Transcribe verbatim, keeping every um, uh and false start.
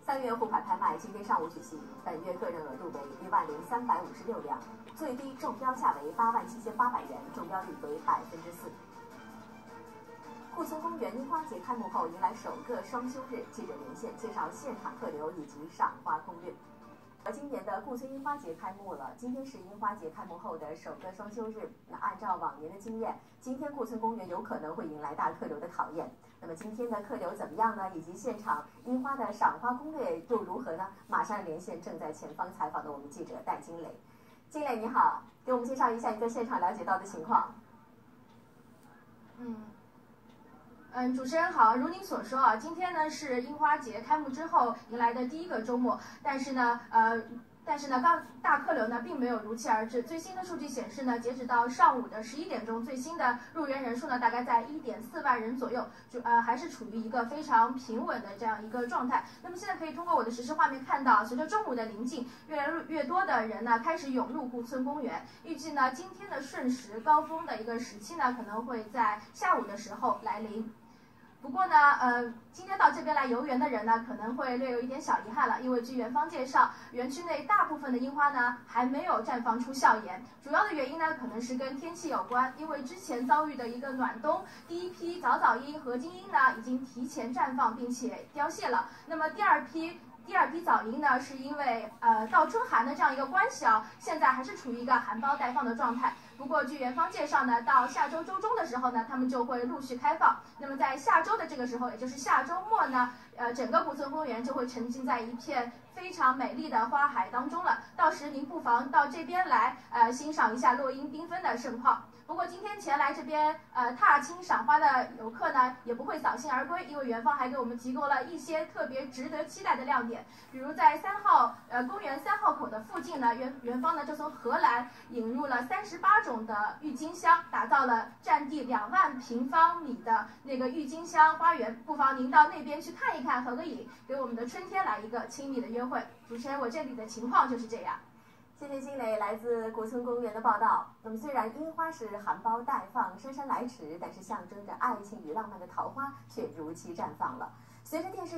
三月沪牌拍卖今天上午举行，本月个人额度为一万零三百五十六辆，最低中标价为八万七千八百元，中标率为百分之四。顾村公园樱花节开幕后，迎来首个双休日，记者连线介绍现场客流以及赏花攻略。而今年的顾村樱花节开幕了，今天是樱花节开幕后的首个双休日。那按照往年的经验，今天顾村公园有可能会迎来大客流的考验。那么今天的客流怎么样呢？以及现场樱花的赏花攻略又如何呢？马上连线正在前方采访的我们记者戴金磊。金磊你好，给我们介绍一下你在现场了解到的情况。 嗯。嗯，主持人好，如您所说啊，今天呢是樱花节开幕之后迎来的第一个周末，但是呢，呃，但是呢，刚大客流呢并没有如期而至。最新的数据显示呢，截止到上午的十一点钟，最新的入园人数呢大概在一点四万人左右，就呃还是处于一个非常平稳的这样一个状态。那么现在可以通过我的实时画面看到，随着中午的临近，越来越多的人呢开始涌入顾村公园。预计呢今天的瞬时高峰的一个时期呢可能会在下午的时候来临。不过呢，呃，今天到这边来游园的人呢，可能会略有一点小遗憾了，因为据园方介绍，园区内大部分的樱花呢还没有绽放出笑颜。主要的原因呢，可能是跟天气有关，因为之前遭遇的一个暖冬，第一批早早樱和金樱呢已经提前绽放并且凋谢了。那么第二批。第二批早樱呢，是因为呃到春寒的这样一个关系啊，现在还是处于一个含苞待放的状态。不过据园方介绍呢，到下周周中的时候呢，他们就会陆续开放。那么在下周的这个时候，也就是下周末呢，呃整个顾村公园就会沉浸在一片非常美丽的花海当中了。到时您不妨到这边来，呃欣赏一下落英缤纷的盛况。不过今天前来这边呃踏青赏花的游客呢，也不会扫兴而归，因为园方还给我们提供了一些特别值得期待的亮点。比如在三号呃公园三号口的附近呢，园园方呢就从荷兰引入了三十八种的郁金香，打造了占地两万平方米的那个郁金香花园。不妨您到那边去看一看，合个影，给我们的春天来一个亲密的约会。主持人，我这里的情况就是这样。 谢谢金磊来自顾村公园的报道。那么，虽然樱花是含苞待放、姗姗来迟，但是象征着爱情与浪漫的桃花却如期绽放了。随着电视